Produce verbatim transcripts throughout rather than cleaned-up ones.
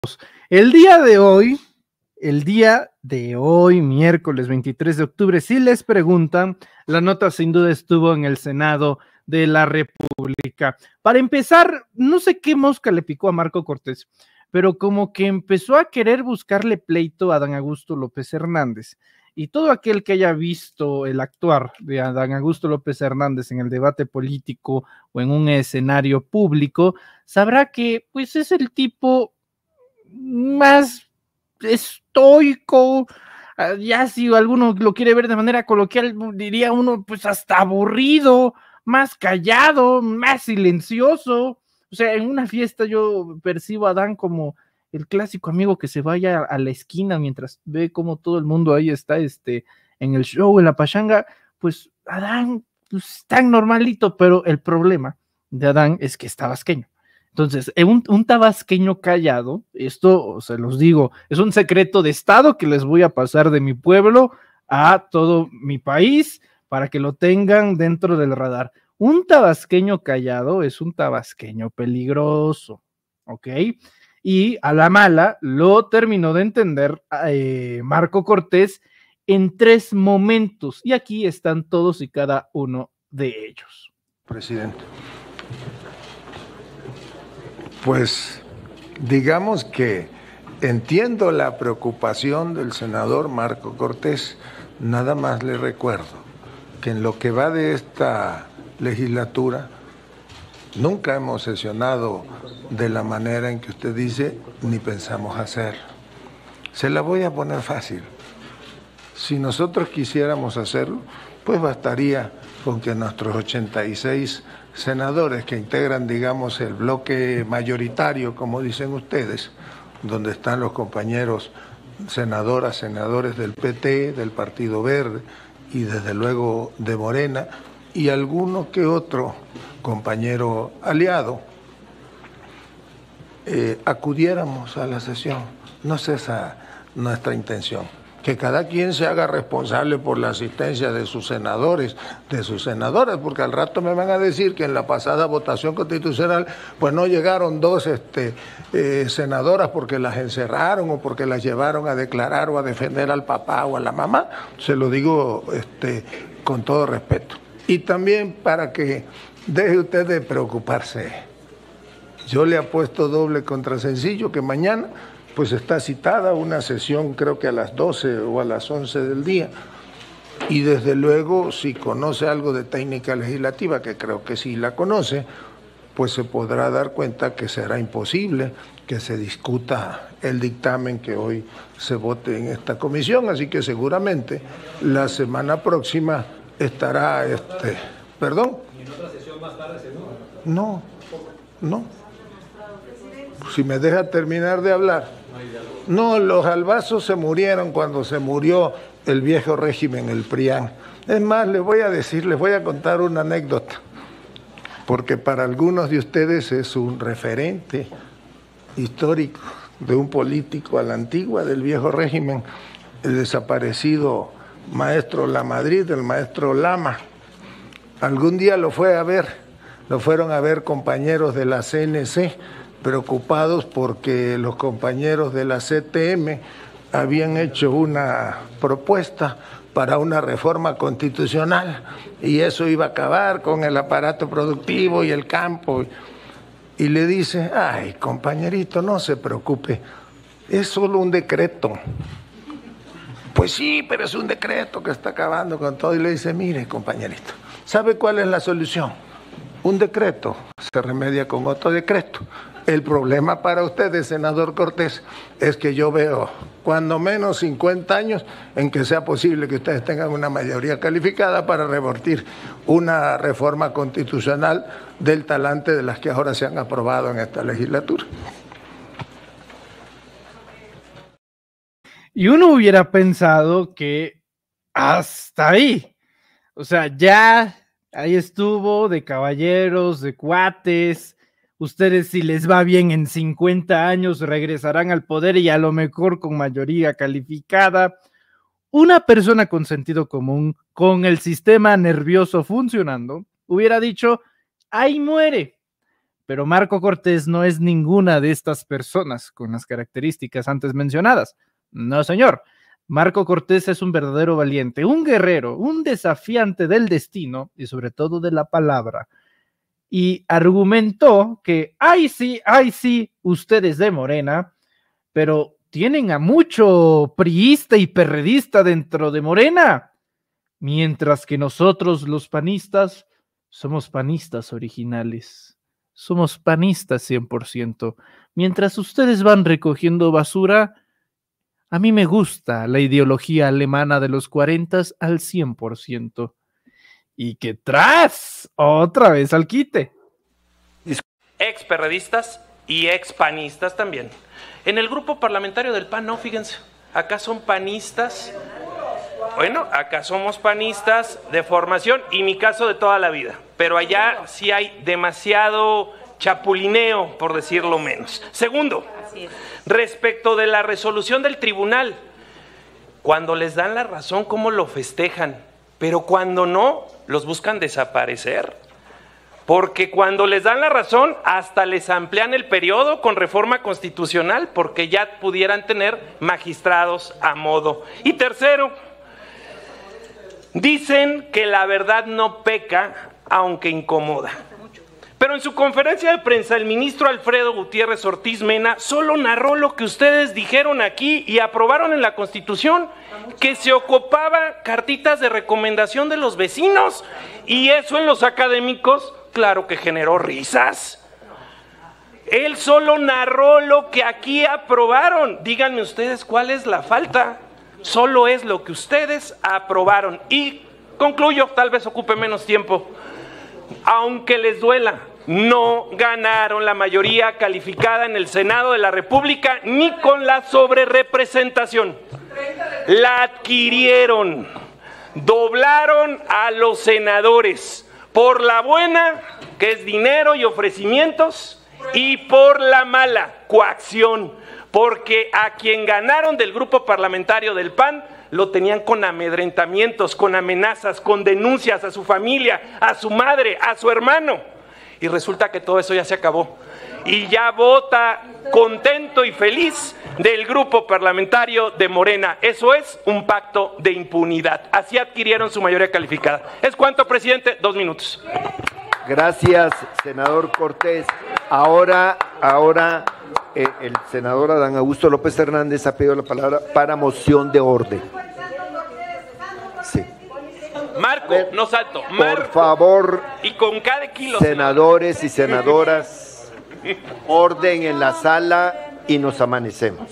El día de hoy, el día de hoy, miércoles veintitrés de octubre, si les preguntan, la nota sin duda estuvo en el Senado de la República. Para empezar, no sé qué mosca le picó a Marco Cortés, pero como que empezó a querer buscarle pleito a Adán Augusto López Hernández. Y todo aquel que haya visto el actuar de Adán Augusto López Hernández en el debate político o en un escenario público, sabrá que pues es el tipo más estoico, ya si alguno lo quiere ver de manera coloquial, diría uno, pues hasta aburrido, más callado, más silencioso. O sea, en una fiesta yo percibo a Adán como el clásico amigo que se vaya a la esquina mientras ve cómo todo el mundo ahí está este, en el show, en la pachanga. Pues Adán, pues tan normalito, pero el problema de Adán es que es tabasqueño. Entonces, un, un tabasqueño callado, esto se los digo, es un secreto de Estado que les voy a pasar de mi pueblo a todo mi país para que lo tengan dentro del radar. Un tabasqueño callado es un tabasqueño peligroso, ¿ok? Y a la mala lo terminó de entender eh, Marco Cortés en tres momentos, y aquí están todos y cada uno de ellos. Presidente. Pues digamos que entiendo la preocupación del senador Marco Cortés, nada más le recuerdo que en lo que va de esta legislatura nunca hemos sesionado de la manera en que usted dice, ni pensamos hacer. Se la voy a poner fácil. Si nosotros quisiéramos hacerlo, pues bastaría con que nuestros ochenta y seis senadores que integran, digamos, el bloque mayoritario, como dicen ustedes, donde están los compañeros senadoras, senadores del P T, del Partido Verde y desde luego de Morena, y alguno que otro compañero aliado, eh, acudiéramos a la sesión. No es esa nuestra intención. Que cada quien se haga responsable por la asistencia de sus senadores, de sus senadoras, porque al rato me van a decir que en la pasada votación constitucional pues no llegaron dos este, eh, senadoras porque las encerraron o porque las llevaron a declarar o a defender al papá o a la mamá. Se lo digo este, con todo respeto. Y también para que deje usted de preocuparse. Yo le apuesto doble contra sencillo que mañana pues está citada una sesión, creo que a las doce o a las once del día, y desde luego si conoce algo de técnica legislativa, que creo que sí la conoce, pues se podrá dar cuenta que será imposible que se discuta el dictamen que hoy se vote en esta comisión, así que seguramente la semana próxima estará, este, ¿perdón? ¿Y en otra sesión más tarde se no? No, no. Si me deja terminar de hablar. No, los albazos se murieron cuando se murió el viejo régimen, el PRIAN. Es más, les voy a decir, les voy a contar una anécdota, porque para algunos de ustedes es un referente histórico de un político a la antigua del viejo régimen, el desaparecido maestro Lamadrid, el maestro Lama. Algún día lo fue a ver, lo fueron a ver compañeros de la C N C, preocupados porque los compañeros de la C T M habían hecho una propuesta para una reforma constitucional y eso iba a acabar con el aparato productivo y el campo. Y le dice, ay, compañerito, no se preocupe, es solo un decreto. Pues sí, pero es un decreto que está acabando con todo. Y le dice, mire, compañerito, ¿sabe cuál es la solución? Un decreto se remedia con otro decreto. El problema para ustedes, senador Cortés, es que yo veo cuando menos cincuenta años en que sea posible que ustedes tengan una mayoría calificada para revertir una reforma constitucional del talante de las que ahora se han aprobado en esta legislatura. Y uno hubiera pensado que hasta ahí, o sea, ya ahí estuvo, de caballeros, de cuates. Ustedes, si les va bien en cincuenta años, regresarán al poder y a lo mejor con mayoría calificada. Una persona con sentido común, con el sistema nervioso funcionando, hubiera dicho, ahí muere. pero Marco Cortés no es ninguna de estas personas con las características antes mencionadas. No, señor. Marco Cortés es un verdadero valiente, un guerrero, un desafiante del destino y sobre todo de la palabra. Y argumentó que, ay sí, ay sí, ustedes de Morena, pero tienen a mucho priista y perredista dentro de Morena, mientras que nosotros los panistas somos panistas originales, somos panistas cien por ciento. Mientras ustedes van recogiendo basura, a mí me gusta la ideología alemana de los cuarentas al cien por ciento. Y que tras, otra vez al quite. Ex perredistas y ex panistas también. En el grupo parlamentario del P A N no, fíjense, acá son panistas, bueno, acá somos panistas de formación y mi caso de toda la vida, pero allá sí hay demasiado chapulineo, por decirlo menos. Segundo, respecto de la resolución del tribunal, cuando les dan la razón, ¿cómo lo festejan? Pero cuando no, los buscan desaparecer. Porque cuando les dan la razón, hasta les amplían el periodo con reforma constitucional, porque ya pudieran tener magistrados a modo. Y tercero, dicen que la verdad no peca, aunque incomoda. Pero en su conferencia de prensa, el ministro Alfredo Gutiérrez Ortiz Mena solo narró lo que ustedes dijeron aquí y aprobaron en la Constitución, que se ocupaba cartitas de recomendación de los vecinos, y eso en los académicos, claro que generó risas. Él solo narró lo que aquí aprobaron. Díganme ustedes cuál es la falta. Solo es lo que ustedes aprobaron. Y concluyo, tal vez ocupe menos tiempo. Aunque les duela, no ganaron la mayoría calificada en el Senado de la República ni con la sobrerepresentación. La adquirieron, doblaron a los senadores por la buena, que es dinero y ofrecimientos, y por la mala, coacción, porque a quien ganaron del grupo parlamentario del P A N lo tenían con amedrentamientos, con amenazas, con denuncias a su familia, a su madre, a su hermano. Y resulta que todo eso ya se acabó. Y ya vota contento y feliz del grupo parlamentario de Morena. Eso es un pacto de impunidad. Así adquirieron su mayoría calificada. ¿Es cuánto, presidente? Dos minutos. Gracias, senador Cortés. Ahora, ahora eh, el senador Adán Augusto López Hernández ha pedido la palabra para moción de orden. Sí. Marco, no salto. Marco, por favor, y con cada kilo, senadores y senadoras, orden en la sala y nos amanecemos.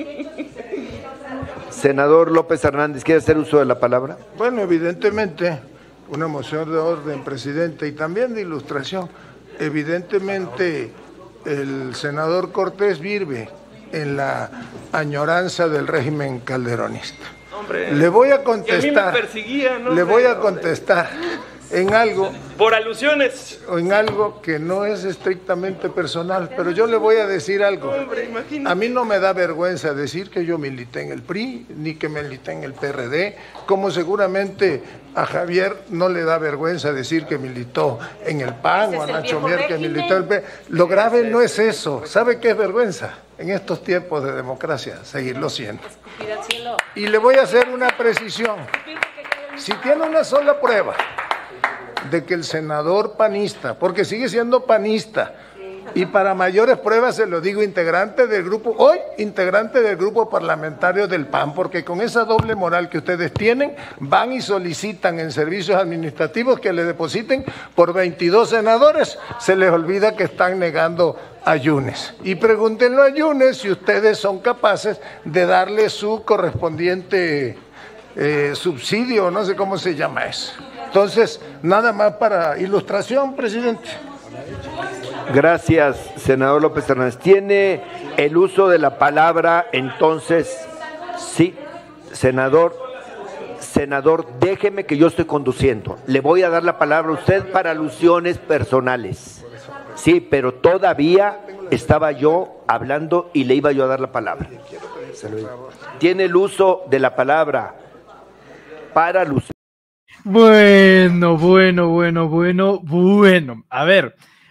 Senador López Hernández, ¿quiere hacer uso de la palabra? Bueno, evidentemente, una moción de orden, presidente, y también de ilustración. Evidentemente, el senador Cortés vive en la añoranza del régimen calderonista. Hombre, le voy a contestar, a mí me perseguía, ¿no? le voy a contestar en algo, por alusiones, o en algo que no es estrictamente personal, pero yo le voy a decir algo. Hombre, a mí no me da vergüenza decir que yo milité en el P R I, ni que milité en el P R D, como seguramente a Javier no le da vergüenza decir que militó en el P A N, o a Nacho Mier que militó en el P R D. Lo grave no es eso. ¿Sabe qué es vergüenza? En estos tiempos de democracia, seguirlo siendo. Y le voy a hacer una precisión. Si tiene una sola prueba de que el senador panista, porque sigue siendo panista, y para mayores pruebas se lo digo, integrante del grupo, hoy integrante del grupo parlamentario del P A N, porque con esa doble moral que ustedes tienen, van y solicitan en servicios administrativos que le depositen por veintidós senadores, se les olvida que están negando a Yunes. Y pregúntenlo a Yunes si ustedes son capaces de darle su correspondiente eh, subsidio, no sé cómo se llama eso. Entonces, nada más para ilustración, presidente. Gracias, senador López Hernández. ¿Tiene el uso de la palabra entonces? Sí, senador. Senador, déjeme que yo estoy conduciendo. Le voy a dar la palabra a usted para alusiones personales. Sí, pero todavía estaba yo hablando y le iba yo a dar la palabra. Tiene el uso de la palabra para alusiones. Bueno, bueno, bueno, bueno, bueno. A ver,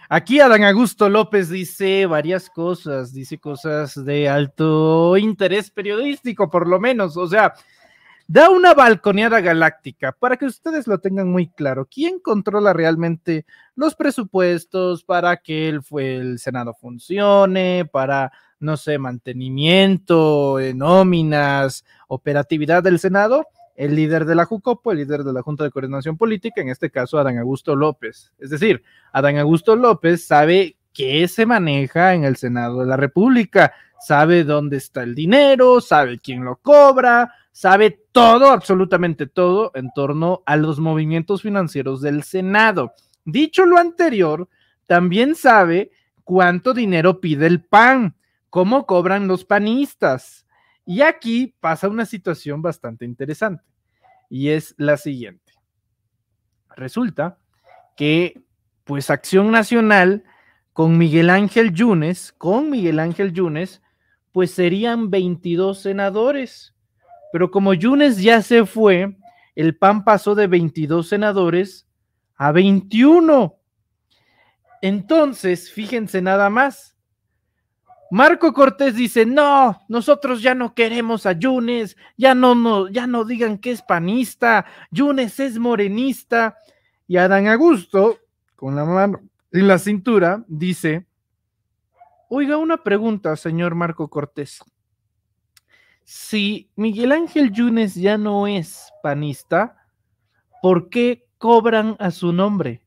Aquí Adán Augusto López dice varias cosas, dice cosas de alto interés periodístico, por lo menos, o sea, da una balconeada galáctica para que ustedes lo tengan muy claro. ¿Quién controla realmente los presupuestos para que el, el Senado funcione, para, no sé, mantenimiento, eh, nóminas, operatividad del Senado? El líder de la Jucopo, el líder de la Junta de Coordinación Política, en este caso Adán Augusto López. Es decir, Adán Augusto López sabe qué se maneja en el Senado de la República, sabe dónde está el dinero, sabe quién lo cobra, sabe todo, absolutamente todo, en torno a los movimientos financieros del Senado. Dicho lo anterior, también sabe cuánto dinero pide el P A N, cómo cobran los panistas. Y aquí pasa una situación bastante interesante, y es la siguiente. Resulta que, pues, Acción Nacional, con Miguel Ángel Yunes, con Miguel Ángel Yunes, pues serían veintidós senadores. Pero como Yunes ya se fue, el P A N pasó de veintidós senadores a veintiuno. Entonces, fíjense nada más. Marco Cortés dice, no, nosotros ya no queremos a Yunes, ya no, no, ya no digan que es panista, Yunes es morenista. Y Adán Augusto, con la mano en la cintura, dice, oiga, una pregunta, señor Marco Cortés. Si Miguel Ángel Yunes ya no es panista, ¿por qué cobran a su nombre?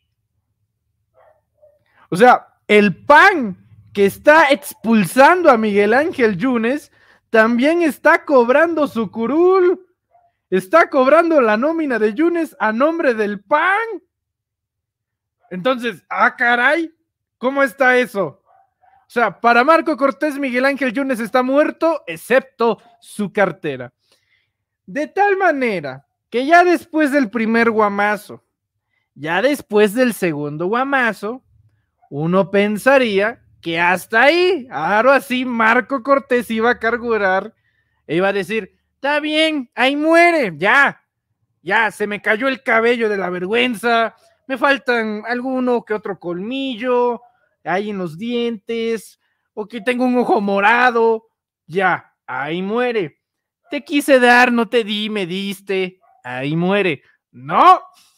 O sea, el P A N que está expulsando a Miguel Ángel Yunes, también está cobrando su curul, está cobrando la nómina de Yunes a nombre del P A N. Entonces, ah, caray, ¿cómo está eso? O sea, para Marco Cortés, Miguel Ángel Yunes está muerto, excepto su cartera. De tal manera que ya después del primer guamazo, ya después del segundo guamazo, uno pensaría que hasta ahí, ahora sí, Marco Cortés iba a carburar e iba a decir, está bien, ahí muere, ya, ya, se me cayó el cabello de la vergüenza, me faltan alguno que otro colmillo, ahí en los dientes, o que tengo un ojo morado, ya, ahí muere. Te quise dar, no te di, me diste, ahí muere. ¡No!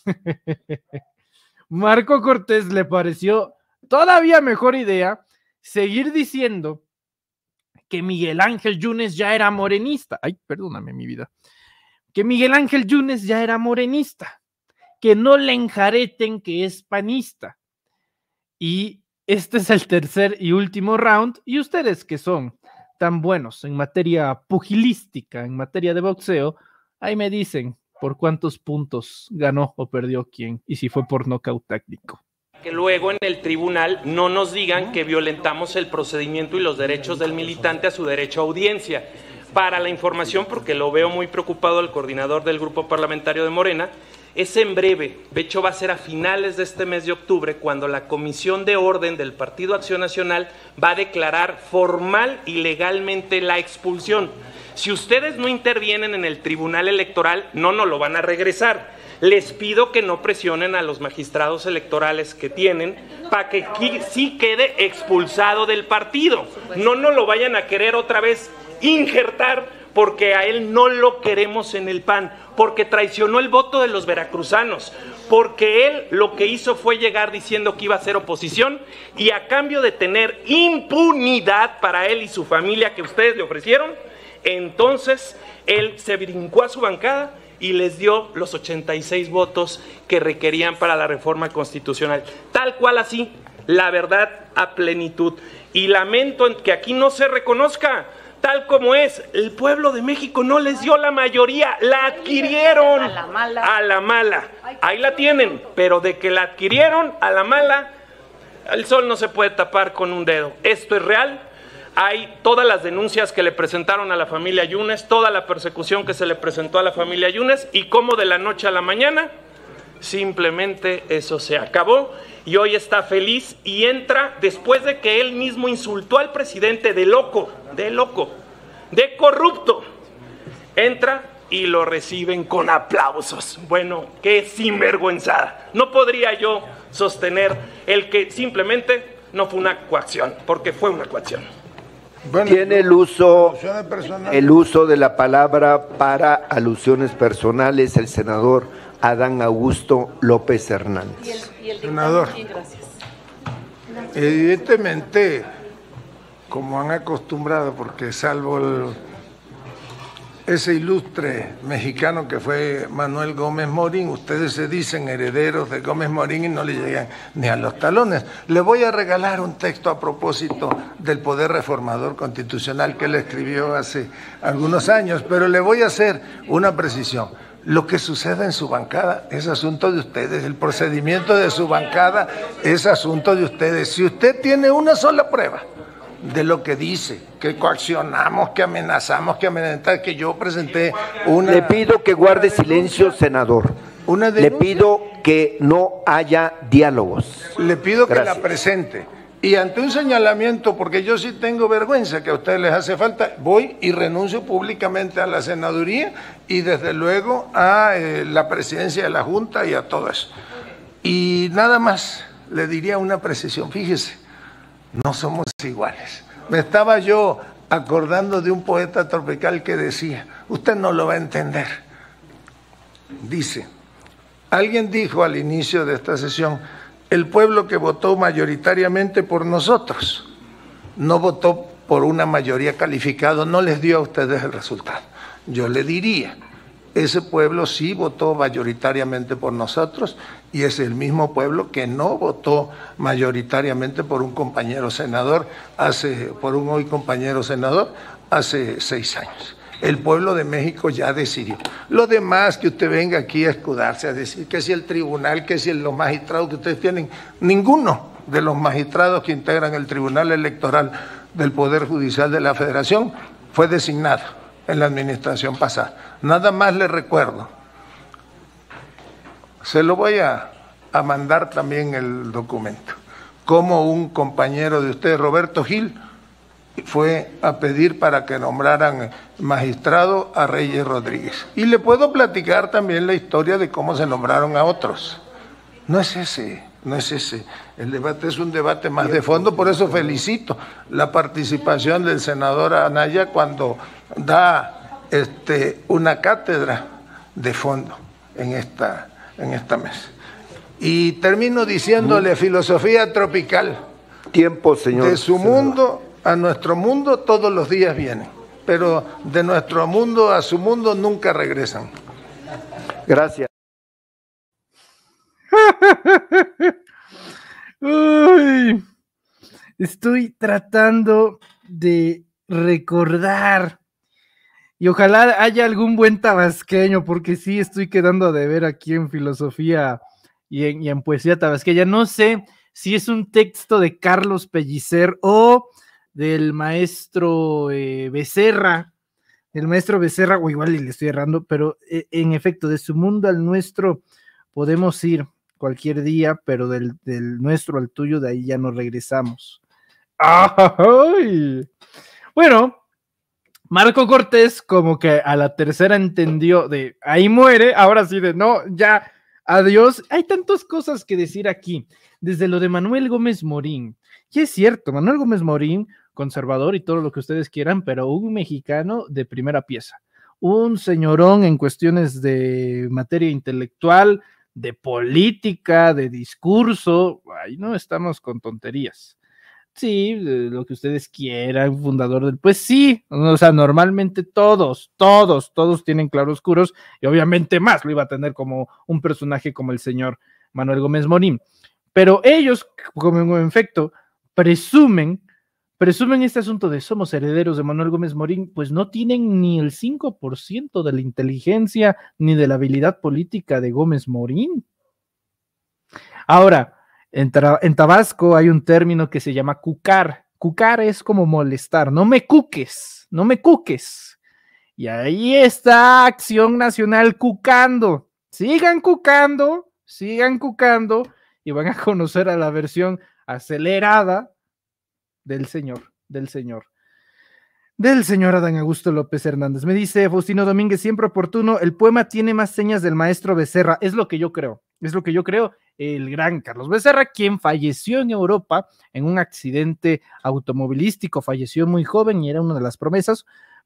Marco Cortés le pareció todavía mejor idea seguir diciendo que Miguel Ángel Yunes ya era morenista. Ay, perdóname mi vida. Que Miguel Ángel Yunes ya era morenista. Que no le enjareten que es panista. Y este es el tercer y último round. Y ustedes que son tan buenos en materia pugilística, en materia de boxeo, ahí me dicen por cuántos puntos ganó o perdió quién y si fue por nocaut táctico. Que luego en el tribunal no nos digan que violentamos el procedimiento y los derechos del militante a su derecho a audiencia. Para la información, porque lo veo muy preocupado el coordinador del grupo parlamentario de Morena, es en breve, de hecho va a ser a finales de este mes de octubre, cuando la Comisión de Orden del Partido Acción Nacional va a declarar formal y legalmente la expulsión. Si ustedes no intervienen en el tribunal electoral, no nos lo van a regresar. Les pido que no presionen a los magistrados electorales que tienen para que sí quede expulsado del partido. No nos lo vayan a querer otra vez injertar porque a él no lo queremos en el P A N, porque traicionó el voto de los veracruzanos, porque él lo que hizo fue llegar diciendo que iba a ser oposición y a cambio de tener impunidad para él y su familia que ustedes le ofrecieron, entonces él se brincó a su bancada y les dio los ochenta y seis votos que requerían para la reforma constitucional. Tal cual así, la verdad a plenitud. Y lamento que aquí no se reconozca, tal como es, el pueblo de México no les dio la mayoría, la adquirieron a la mala. A la mala. Ahí la tienen, pero de que la adquirieron a la mala, el sol no se puede tapar con un dedo. Esto es real. Hay todas las denuncias que le presentaron a la familia Yunes, toda la persecución que se le presentó a la familia Yunes y cómo de la noche a la mañana simplemente eso se acabó y hoy está feliz y entra después de que él mismo insultó al presidente de loco, de loco, de corrupto. Entra y lo reciben con aplausos. Bueno, qué sinvergüenzada. No podría yo sostener el que simplemente no fue una coacción, porque fue una coacción. Bueno, Tiene el uso, alusiones personales. el uso de la palabra para alusiones personales el senador Adán Augusto López Hernández. Y el, y el Senador. dictamen, gracias. Evidentemente, como han acostumbrado, porque salvo el, ese ilustre mexicano que fue Manuel Gómez Morín, ustedes se dicen herederos de Gómez Morín y no le llegan ni a los talones. Le voy a regalar un texto a propósito del Poder Reformador Constitucional que él escribió hace algunos años, pero le voy a hacer una precisión. Lo que sucede en su bancada es asunto de ustedes, el procedimiento de su bancada es asunto de ustedes. Si usted tiene una sola prueba de lo que dice, que coaccionamos, que amenazamos, que amenazamos, que yo presenté una... Le pido que guarde silencio, senador. Una Le denuncia. pido que no haya diálogos. Le pido que Gracias. la presente. Y ante un señalamiento, porque yo sí tengo vergüenza que a ustedes les hace falta, voy y renuncio públicamente a la senaduría y desde luego a eh, la presidencia de la Junta y a todo eso. Y nada más le diría una precisión, fíjese, no somos iguales. Me estaba yo acordando de un poeta tropical que decía, usted no lo va a entender. Dice, alguien dijo al inicio de esta sesión, el pueblo que votó mayoritariamente por nosotros, no votó por una mayoría calificada, no les dio a ustedes el resultado. Yo le diría, ese pueblo sí votó mayoritariamente por nosotros y es el mismo pueblo que no votó mayoritariamente por un compañero senador, hace, por un hoy compañero senador, hace seis años. El pueblo de México ya decidió. Lo demás que usted venga aquí a escudarse, a decir que si el tribunal, que si los magistrados que ustedes tienen, ninguno de los magistrados que integran el Tribunal Electoral del Poder Judicial de la Federación fue designado en la administración pasada. Nada más le recuerdo. Se lo voy a, a mandar también el documento. Como un compañero de usted, Roberto Gil, fue a pedir para que nombraran magistrado a Reyes Rodríguez. Y le puedo platicar también la historia de cómo se nombraron a otros. No es ese, no es ese. El debate es un debate más de fondo, por eso felicito la participación del senador Anaya cuando da este, una cátedra de fondo en esta, en esta mesa. Y termino diciéndole filosofía tropical. Tiempo, señor. De su mundo a nuestro mundo todos los días vienen, pero de nuestro mundo a su mundo nunca regresan. Gracias. Uy, estoy tratando de recordar y ojalá haya algún buen tabasqueño, porque sí estoy quedando de ver aquí en filosofía y en, y en poesía tabasqueña. No sé si es un texto de Carlos Pellicer o del maestro eh, Becerra, el maestro Becerra, o igual le estoy errando, pero eh, en efecto, de su mundo al nuestro podemos ir cualquier día, pero del, del nuestro al tuyo, de ahí ya no regresamos. ¡Ay! Bueno, Marco Cortés como que a la tercera entendió de ahí muere, ahora sí de no, ya, adiós. Hay tantas cosas que decir aquí, desde lo de Manuel Gómez Morín. Y es cierto, Manuel Gómez Morín, conservador y todo lo que ustedes quieran, pero un mexicano de primera pieza, un señorón en cuestiones de materia intelectual, de política, de discurso. Ahí no estamos con tonterías. Sí, lo que ustedes quieran, fundador del... Pues sí, o sea, normalmente todos, todos, todos tienen claroscuros y obviamente más lo iba a tener como un personaje como el señor Manuel Gómez Morín. Pero ellos, como en efecto, presumen, presumen este asunto de somos herederos de Manuel Gómez Morín, pues no tienen ni el cinco por ciento de la inteligencia ni de la habilidad política de Gómez Morín. Ahora, en, en Tabasco hay un término que se llama cucar. Cucar es como molestar, no me cuques, no me cuques. Y ahí está Acción Nacional cucando. Sigan cucando, sigan cucando y van a conocer a la versión acelerada del señor, del señor. del señor Adán Augusto López Hernández. Me dice Faustino Domínguez, siempre oportuno, el poema tiene más señas del maestro Becerra. Es lo que yo creo, es lo que yo creo. El gran Carlos Becerra, quien falleció en Europa en un accidente automovilístico, falleció muy joven y era una de las promesas,